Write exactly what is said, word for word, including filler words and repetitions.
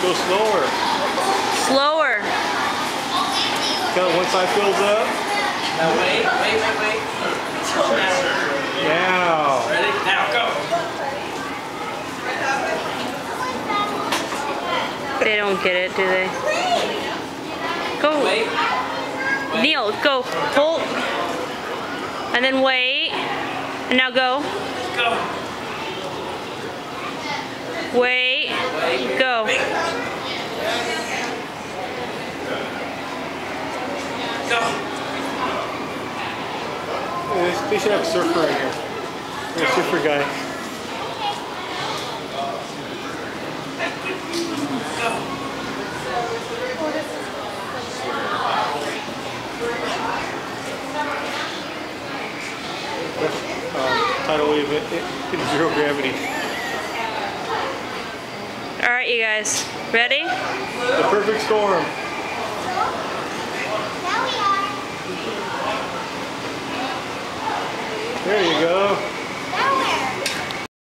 Go slower. Slower. Until one side fills up. Now wait, wait, wait, wait. Until now. Now. Ready? Now go. They don't get it, do they? Go. Wait. Wait. Neil, go. Hold. And then wait. And now go. Go. Wait. Wait. Go. Wait. Go. They should have a surfer in here. A surfer guy. Um, tidal wave in, in zero gravity. Alright, you guys. Ready? The perfect storm. There you go.